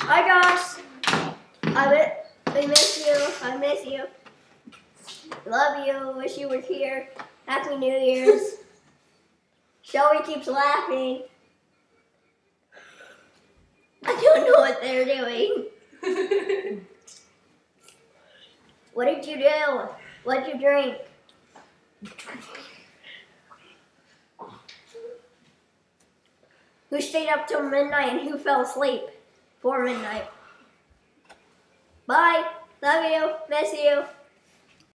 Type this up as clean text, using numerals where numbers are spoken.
Hi Josh. I miss you. I miss you. Love you. Wish you were here. Happy New Year's. Shelby keeps laughing. I don't know what they're doing. What did you do? What did you drink? Who stayed up till midnight and who fell asleep before midnight? Bye. Love you. Miss you.